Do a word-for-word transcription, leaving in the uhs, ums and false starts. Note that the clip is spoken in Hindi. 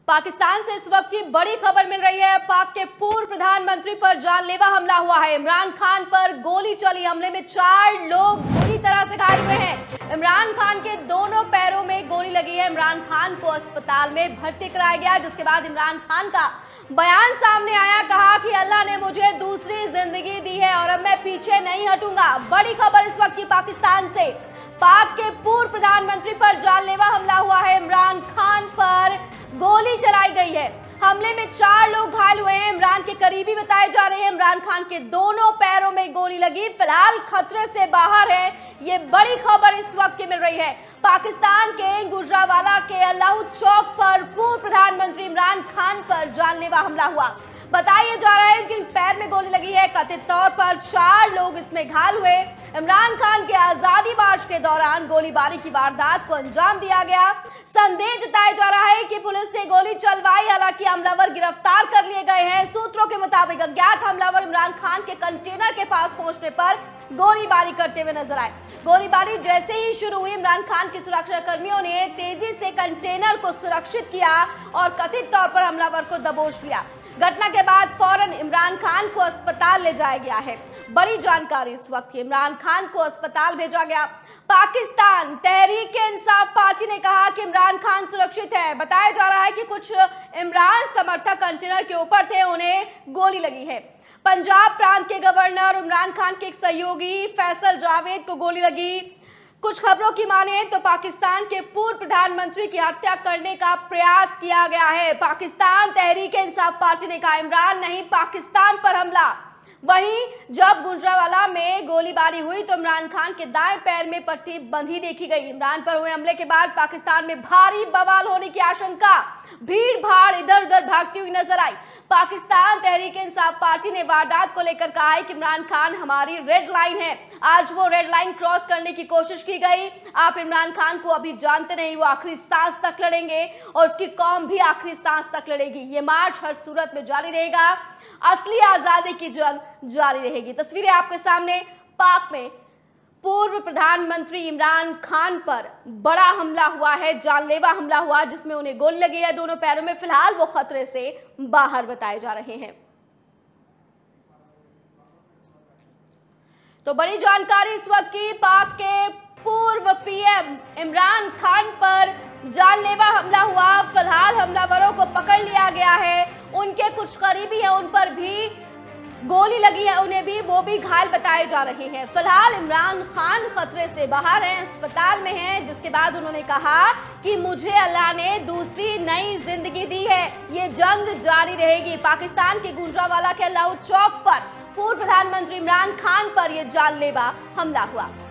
पाकिस्तान से इस वक्त की बड़ी खबर मिल रही है। पाक के पूर्व प्रधानमंत्री पर जानलेवा हमला हुआ है। इमरान खान पर गोली चली। हमले में चार लोग बुरी तरह से घायल हुए हैं। इमरान खान के दोनों पैरों में गोली लगी है। इमरान खान को अस्पताल में भर्ती कराया गया, जिसके बाद इमरान खान का बयान सामने आया। कहा कि अल्लाह ने मुझे दूसरी जिंदगी दी है और अब मैं पीछे नहीं हटूंगा। बड़ी खबर इस वक्त की पाकिस्तान से। पाक के पूर्व प्रधानमंत्री पर जानलेवा हमला हुआ है। इमरान खान पर गोली चलाई गई है। हमले में चार लोग घायल हुए हैं। इमरान के करीबी बताए जा रहे हैं। इमरान खान के दोनों पैरों में गोली लगी। फिलहाल खतरे से बाहर है। ये बड़ी खबर इस वक्त की मिल रही है। पाकिस्तान के गुजरावाला के अल्लाह चौक पर पूर्व प्रधानमंत्री इमरान खान पर जानलेवा हमला हुआ। बताया जा रहा है कि पैर में गोली लगी है। कथित तौर पर चार लोग इसमें घायल हुए। इमरान खान के आजादी मार्च के दौरान गोलीबारी की वारदात को अंजाम दिया गया। संदेह जताया जा रहा है कि पुलिस से गोली चलवाई। हालांकि हमलावर गिरफ्तार कर लिए गए हैं। सूत्रों के मुताबिक अज्ञात हमलावर इमरान खान के कंटेनर के पास पहुंचने पर गोलीबारी करते हुए नजर आए। गोलीबारी जैसे ही शुरू हुई, इमरान खान के सुरक्षा कर्मियों ने तेजी से कंटेनर को सुरक्षित किया और कथित तौर पर हमलावर को दबोच लिया। घटना के बाद फौरन इमरान खान को अस्पताल ले जाया गया है। बड़ी जानकारी इस वक्त इमरान खान को अस्पताल भेजा गया। पाकिस्तान तहरीक-ए-इंसाफ पार्टी ने कहा कि इमरान खान सुरक्षित है। बताया जा रहा है कि कुछ इमरान समर्थक कंटेनर के ऊपर थे, उन्हें गोली लगी है। पंजाब प्रांत के गवर्नर इमरान खान के एक सहयोगी फैसल जावेद को गोली लगी। कुछ खबरों की माने तो पाकिस्तान के पूर्व प्रधानमंत्री की हत्या करने का प्रयास किया गया है। पाकिस्तान तहरीक-ए-इंसाफ पार्टी ने कहा इमरान नहीं, पाकिस्तान पर हमला। वहीं जब गुजरावाला में गोलीबारी हुई तो इमरान खान के दाएं पैर में पट्टी बंधी देखी गई। इमरान पर हुए हमले के बाद पाकिस्तान में भारी बवाल होने की आशंका। भीड़ भाड़ इधर उधर भागती हुई नजर आई। पाकिस्तान तहरीक-ए-इंसाफ पार्टी ने वारदात को लेकर कहा है कि इमरान खान हमारी रेड लाइन है। आज वो रेड लाइन क्रॉस करने की कोशिश की गई। आप इमरान खान को अभी जानते नहीं, वो आखिरी सांस तक लड़ेंगे और उसकी कौम भी आखिरी सांस तक लड़ेगी। ये मार्च हर सूरत में जारी रहेगा। असली आजादी की जंग जारी रहेगी। तस्वीरें आपके सामने। पाक में पूर्व प्रधानमंत्री इमरान खान पर बड़ा हमला हुआ है, जानलेवा हमला हुआ, जिसमें उन्हें गोली लगी है दोनों पैरों में। फिलहाल वो खतरे से बाहर बताए जा रहे हैं। तो बड़ी जानकारी इस वक्त की। पाक के पूर्व पीएम इमरान खान पर जानलेवा हमला हुआ। फिलहाल हमलावरों को पकड़ लिया गया है। उनके कुछ करीबी हैं, उन पर भी गोली लगी है, उन्हें भी वो भी घायल बताए जा रहे हैं। फिलहाल इमरान खान खतरे से बाहर हैं, अस्पताल में हैं, जिसके बाद उन्होंने कहा कि मुझे अल्लाह ने दूसरी नई जिंदगी दी है। ये जंग जारी रहेगी। पाकिस्तान के गुजरावाला के अल्लाह चौक पर पूर्व प्रधानमंत्री इमरान खान पर यह जानलेवा हमला हुआ।